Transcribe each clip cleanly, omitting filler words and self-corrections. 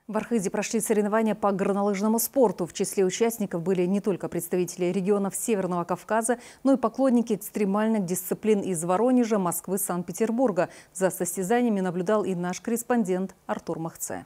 В Архизе прошли соревнования по горнолыжному спорту. В числе участников были не только представители регионов Северного Кавказа, но и поклонники экстремальных дисциплин из Воронежа, Москвы, Санкт-Петербурга. За состязаниями наблюдал и наш корреспондент Артур Махце.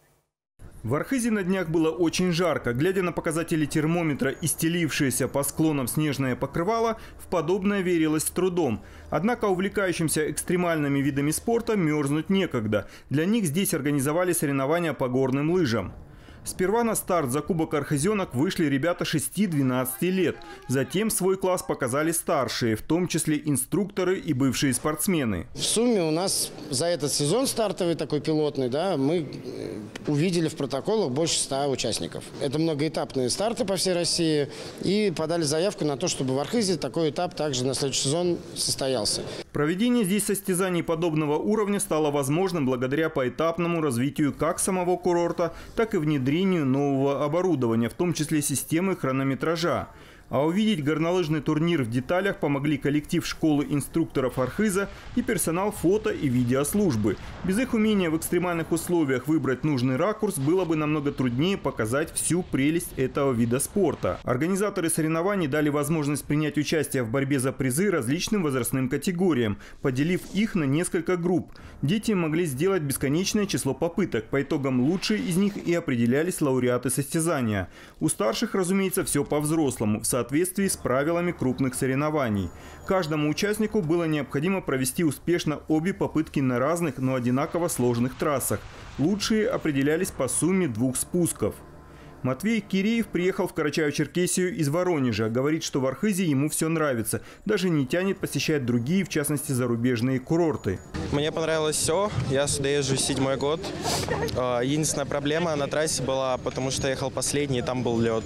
В Архизе на днях было очень жарко. Глядя на показатели термометра и стелившееся по склонам снежное покрывало, в подобное верилось с трудом. Однако увлекающимся экстремальными видами спорта мерзнуть некогда. Для них здесь организовали соревнования по горным лыжам. Сперва на старт за Кубок Архизенок вышли ребята 6-12 лет. Затем свой класс показали старшие, в том числе инструкторы и бывшие спортсмены. В сумме у нас за этот сезон стартовый такой пилотный, мы увидели в протоколах больше 100 участников. Это многоэтапные старты по всей России. И подали заявку на то, чтобы в Архизе такой этап также на следующий сезон состоялся. Проведение здесь состязаний подобного уровня стало возможным благодаря поэтапному развитию как самого курорта, так и внедрению нового оборудования, в том числе системы хронометража. А увидеть горнолыжный турнир в деталях помогли коллектив школы инструкторов Архиза и персонал фото- и видеослужбы. Без их умения в экстремальных условиях выбрать нужный ракурс было бы намного труднее показать всю прелесть этого вида спорта. Организаторы соревнований дали возможность принять участие в борьбе за призы различным возрастным категориям, поделив их на несколько групп. Дети могли сделать бесконечное число попыток. По итогам лучшие из них и определялись лауреаты состязания. У старших, разумеется, все по-взрослому, в соответствии с правилами крупных соревнований. Каждому участнику было необходимо провести успешно обе попытки на разных, но одинаково сложных трассах. Лучшие определялись по сумме 2 спусков. Матвей Киреев приехал в Карачаево-Черкесию из Воронежа. Говорит, что в Архизе ему все нравится. Даже не тянет посещать другие, в частности, зарубежные курорты. Мне понравилось все. Я сюда езжу 7-й год. Единственная проблема на трассе была, потому что ехал последний, и там был лед.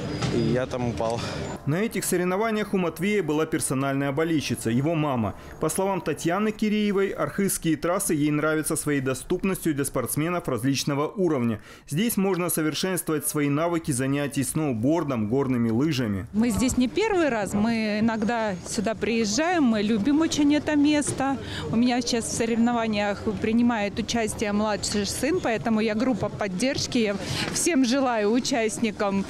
И я там упал. На этих соревнованиях у Матвея была персональная болельщица, его мама. По словам Татьяны Киреевой, архизские трассы ей нравятся своей доступностью для спортсменов различного уровня. Здесь можно совершенствовать свои навыки занятий сноубордом, горными лыжами. Мы здесь не первый раз, мы иногда сюда приезжаем, мы любим очень это место. У меня сейчас в соревнованиях принимает участие младший сын, поэтому я группа поддержки. Я всем желаю участникам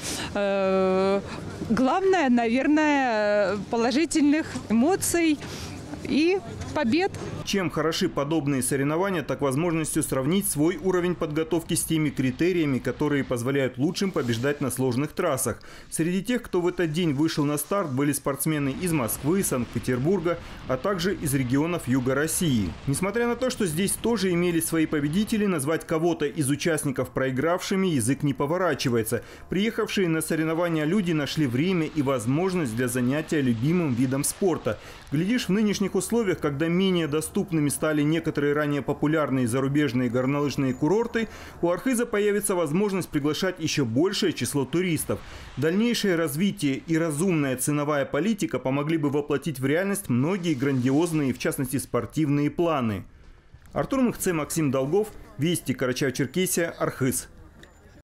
главное, наверное, положительных эмоций и побед. Чем хороши подобные соревнования, так возможностью сравнить свой уровень подготовки с теми критериями, которые позволяют лучшим побеждать на сложных трассах. Среди тех, кто в этот день вышел на старт, были спортсмены из Москвы, Санкт-Петербурга, а также из регионов Юга России. Несмотря на то, что здесь тоже имели свои победители, назвать кого-то из участников проигравшими язык не поворачивается. Приехавшие на соревнования люди нашли время и возможность для занятия любимым видом спорта. Глядишь, в нынешних условиях, когда менее доступными стали некоторые ранее популярные зарубежные горнолыжные курорты, у Архиза появится возможность приглашать еще большее число туристов. Дальнейшее развитие и разумная ценовая политика помогли бы воплотить в реальность многие грандиозные, в частности, спортивные планы. Артур Махце, Максим Долгов, Вести, Карачаево-Черкесия, Архиз.